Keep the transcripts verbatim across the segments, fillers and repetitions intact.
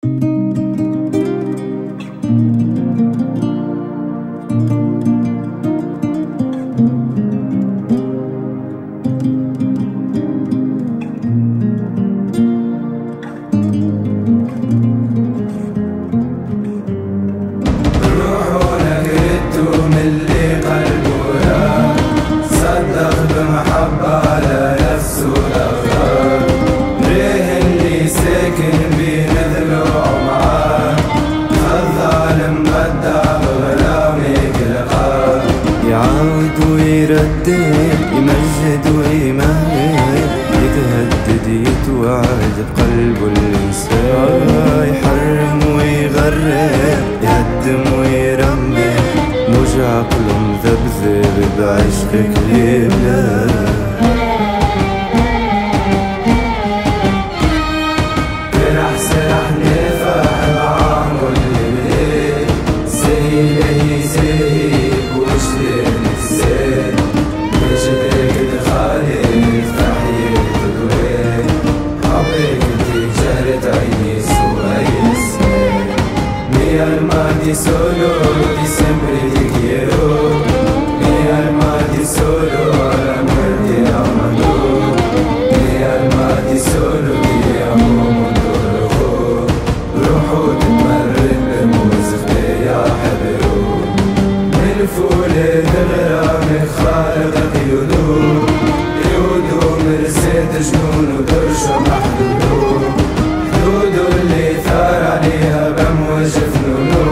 يعاود ويردد يمجد ويمهد يتهدد يتوعد قلبه الإنسان يحرم ويغرب يهدم ويرمم موج عقله مذبذب بعشقك لله. Di solo, di sempre ti quiero. Mi alma di solo, a la muerte amando. Mi alma di solo, ti amo mundo rojo. روحو تتمرد بموسف يا حبيبو. من فول الغرام خالق قيودو. قيودو مرسيت جنون وترشو محدودو. حدودو اللي ثار عليها بموج فنونو.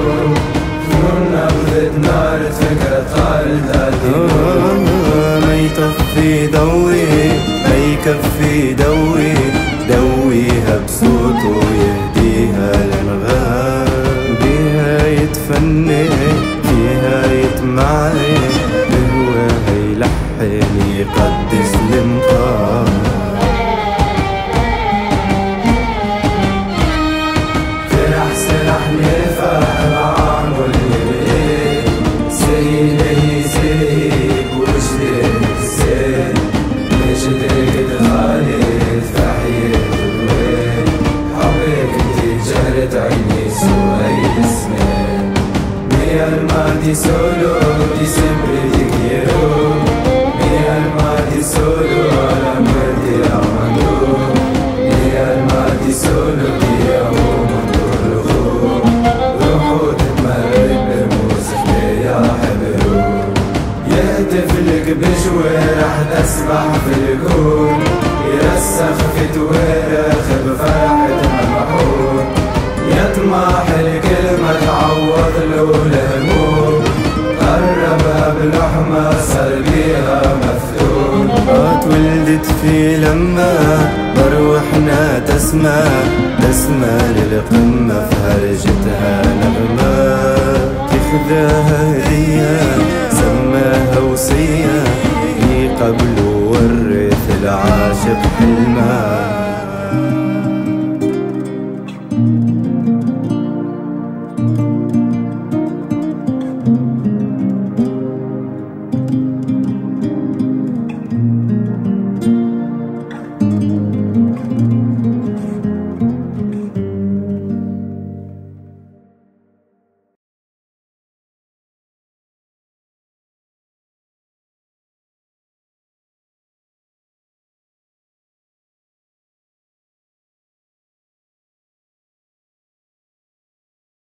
نار فكرة خالدة ما يطفي ضوي ما يكفي دوي دويها بصوته يهديها للغاب بيها يتفنن فيها يتمعن بهواها يلحن يقدس المقام. فرح سرح نفاح معان واللي di solo, di sempre ti quiero. Mi alma di solo, a la muerte amando. Mi alma di solo, ti amo mundo rojo. روحو تتمرد بموسك يا حبيبو. يهتف لك بجوارح تسبح في الكون. يرسخ في توارخ بفرحة مبحور. يطمح الكلمة تعوض له الهموم. قربها بلحمة صار بيها مفتون. اتولدت في لما بروحنا تسمع تسمع للقمة في هرجتها نغمة تاخذها هدية سماها وصية قبله ورث العاشق حلم